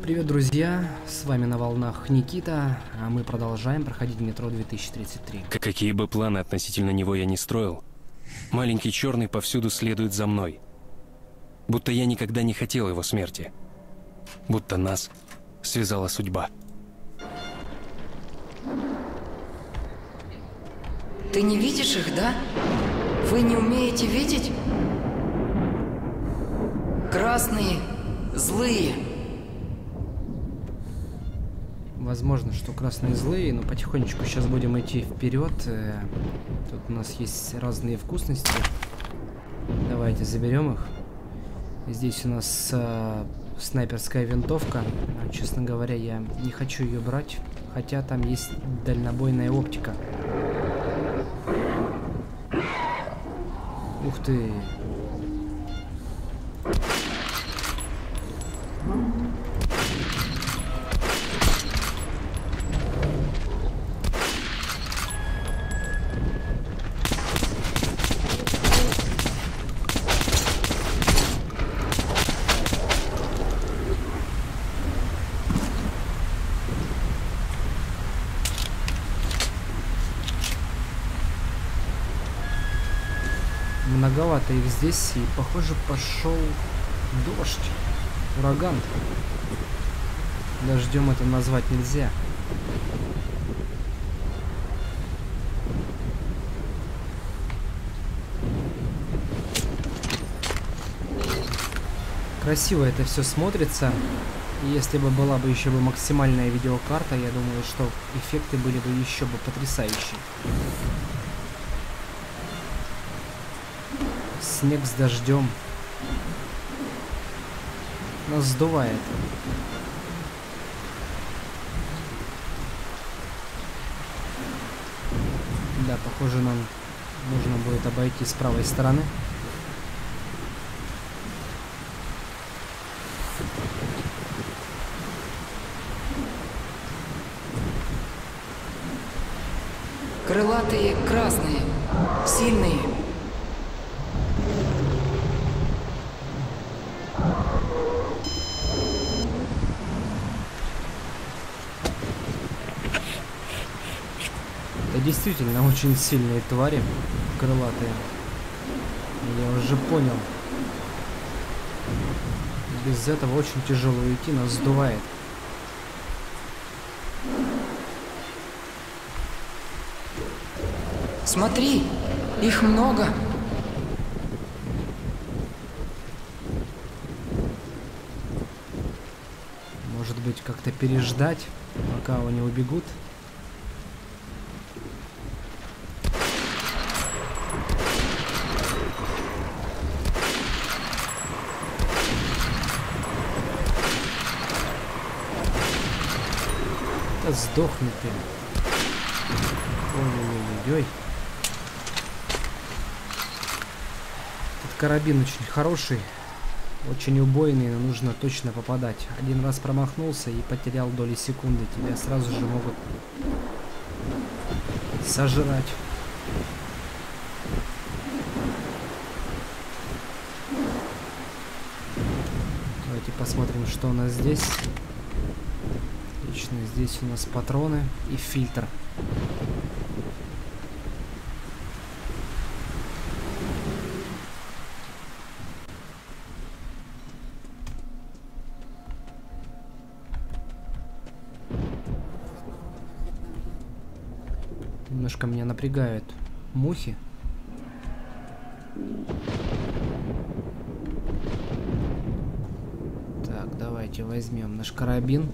Привет, друзья! С вами на волнах Никита, а мы продолжаем проходить метро 2033. Какие бы планы относительно него я ни строил, маленький черный повсюду следует за мной. Будто я никогда не хотел его смерти. Будто нас связала судьба. Ты не видишь их, да? Вы не умеете видеть? Красные, злые. Возможно, что красные злые, но потихонечку сейчас будем идти вперед. Тут у нас есть разные вкусности. Давайте заберем их. Здесь у нас снайперская винтовка. Но, честно говоря, я не хочу ее брать, хотя там есть дальнобойная оптика. Ух ты! Многовато их здесь, и похоже пошел дождь, ураган. Дождем это назвать нельзя. Красиво это все смотрится. И если бы была бы еще максимальная видеокарта, я думаю, что эффекты были бы еще бы потрясающие. Снег с дождем. Нас сдувает. Да, похоже, нам нужно будет обойти с правой стороны. Крылатые, красные, сильные. Действительно очень сильные твари, крылатые. Я уже понял. Без этого очень тяжело идти, нас сдувает. Смотри, их много. Может быть, как-то переждать, пока они убегут. Сдохни ты. Ой-ой-ой-ой. Этот карабин очень хороший, очень убойный, но нужно точно попадать. Один раз промахнулся и потерял доли секунды. Тебя сразу же могут сожрать. Давайте посмотрим, что у нас здесь. Отлично, здесь у нас патроны и фильтр. Немножко меня напрягают мухи. Так, давайте возьмем наш карабин.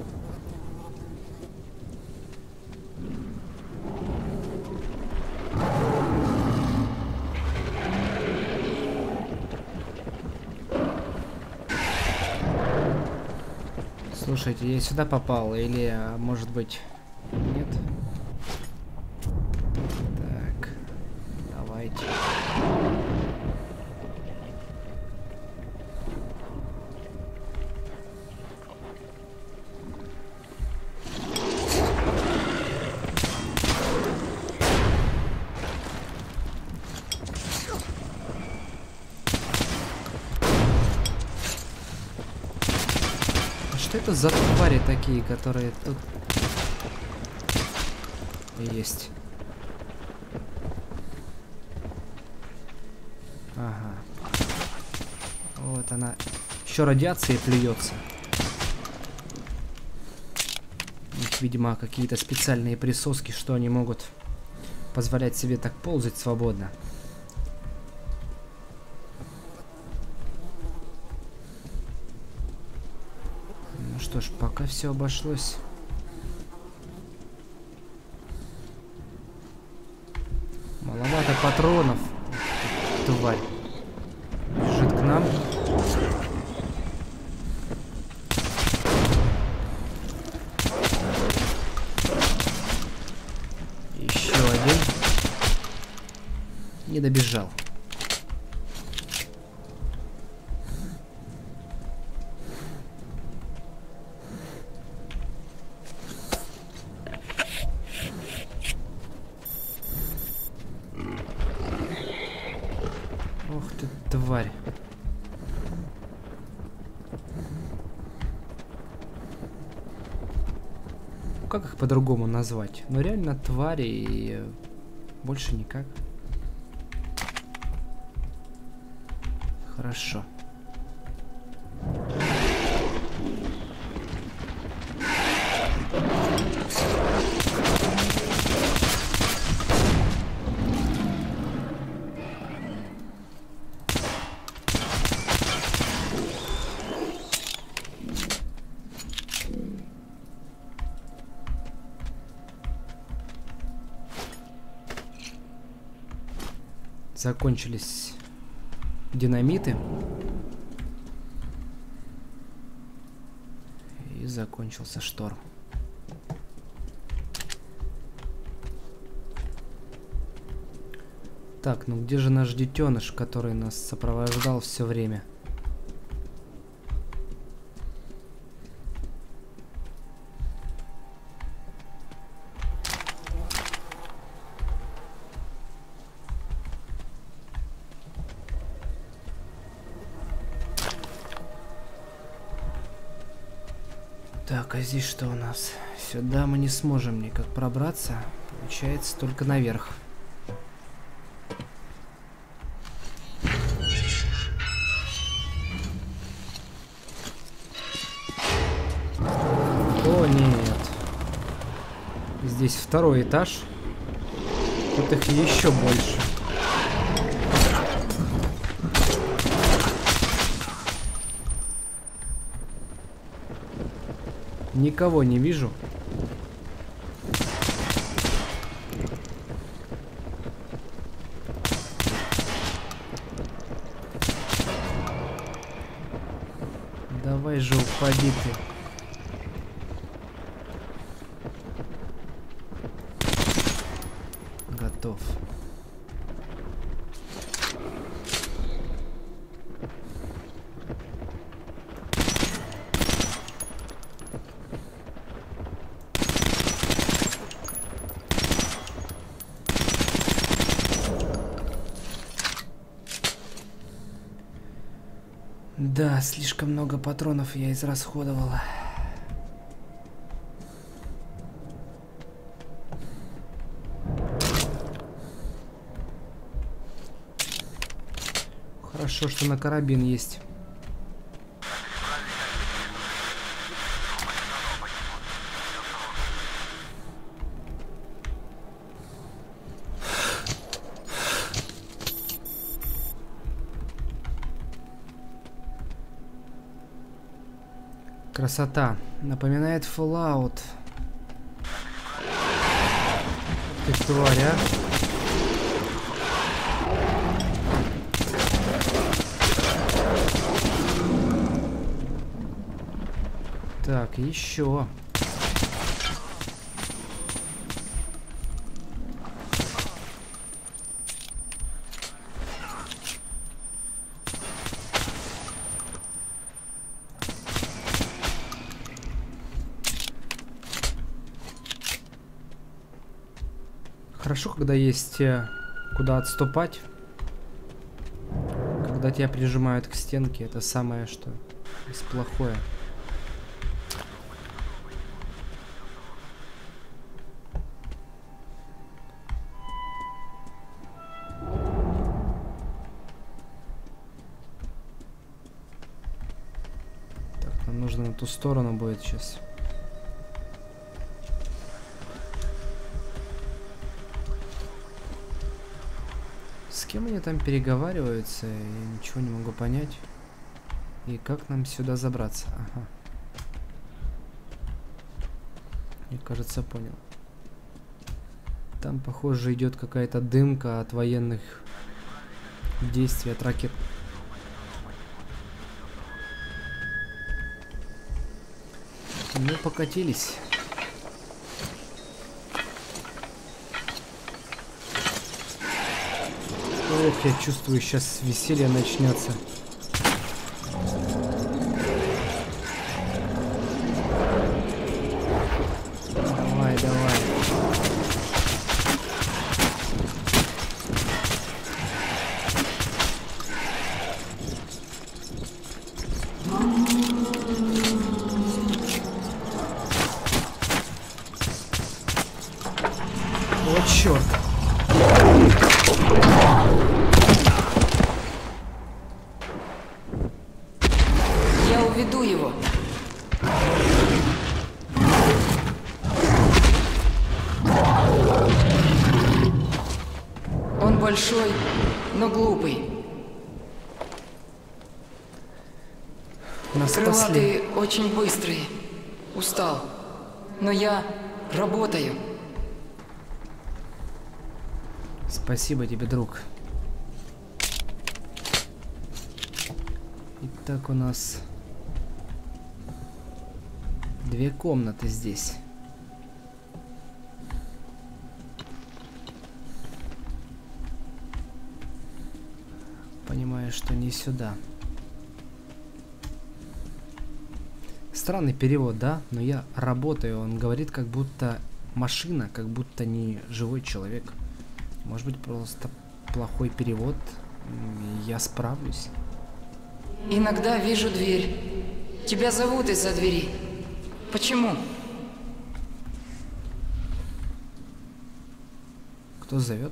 Слушайте, я сюда попал или, может быть, нет? Так, давайте. это за твари такие, которые тут есть? Ага. Вот она. Еще радиацией плюется. У них, видимо, какие-то специальные присоски, что они могут позволять себе так ползать свободно. Ну что ж, пока все обошлось. Маловато патронов. Тварь. Бежит к нам. Еще один. Не добежал. Ох ты, тварь. Как их по-другому назвать? Ну реально твари и больше никак. Хорошо. Закончились динамиты. И закончился шторм. Так, ну где же наш детеныш, который нас сопровождал все время? Так, а здесь что у нас? Сюда мы не сможем никак пробраться. Получается только наверх. О, нет. Здесь второй этаж. Тут их еще больше. Никого не вижу. Давай же упади ты. Готов. Да, слишком много патронов я израсходовала. Хорошо, что на карабин есть. Красота. Напоминает Fallout. Ты тварь, а? Так, еще. Хорошо, когда есть куда отступать. Когда тебя прижимают к стенке, это самое что есть плохое. наверное, на ту сторону будет сейчас. С кем они там переговариваются? Я ничего не могу понять. И как нам сюда забраться? Ага. Я, кажется, понял. Там, похоже, идет какая-то дымка от военных действий, от ракет. Мы покатились. Ох, я чувствую, сейчас веселье начнется. Давай, давай. О, черт. Я уведу его. Он большой, но глупый. Нас спасли. Крылатые очень быстрые. Устал. Но я работаю. Спасибо тебе, друг. Итак, у нас 2 комнаты здесь. Понимаю, что не сюда. Странный перевод, да? Но я работаю. Он говорит, как будто машина, как будто не живой человек. Может быть, просто плохой перевод. Я справлюсь. Иногда вижу дверь. Тебя зовут из-за двери. Почему? Кто зовет?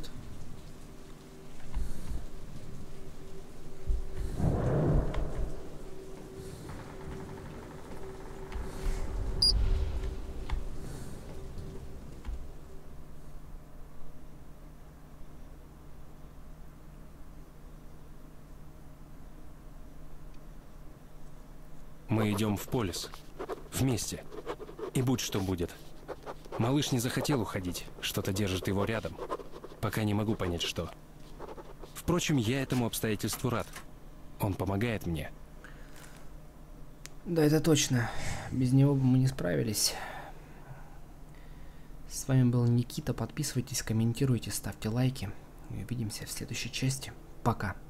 Мы идем в полис. Вместе. И будь что будет. Малыш не захотел уходить. Что-то держит его рядом. Пока не могу понять, что. Впрочем, я этому обстоятельству рад. Он помогает мне. Да, это точно. Без него бы мы не справились. С вами был Никита. Подписывайтесь, комментируйте, ставьте лайки. И увидимся в следующей части. Пока.